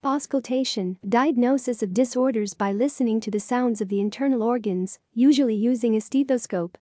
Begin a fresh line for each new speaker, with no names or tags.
Auscultation, diagnosis of disorders by listening to the sounds of the internal organs, usually using a stethoscope.